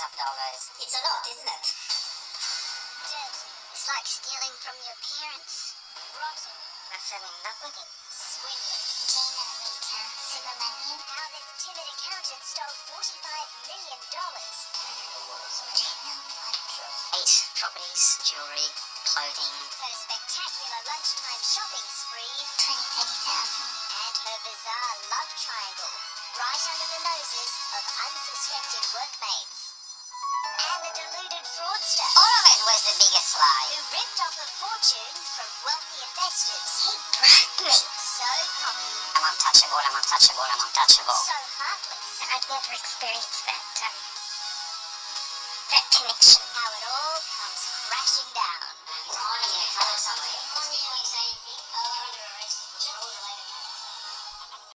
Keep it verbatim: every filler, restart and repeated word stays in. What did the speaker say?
of dollars. It's a lot, isn't it? Dirty. It's like stealing from your parents. Rotten. I fell in love with him. Swindling. Tina, Rita, Subramanian. How this timid accountant stole forty-five million dollars. Eight properties, jewellery, clothing. Her spectacular lunchtime shopping sprees. twenty, thirty thousand. And her bizarre love triangle. Right under the noses of unsuspecting workmates. And the deluded fraudster. All of it was the biggest lie. Who ripped off a fortune from wealthy investors. He broke me. So cocky. I'm untouchable, I'm untouchable, I'm untouchable. So heartless. I've never experienced that, um, that connection.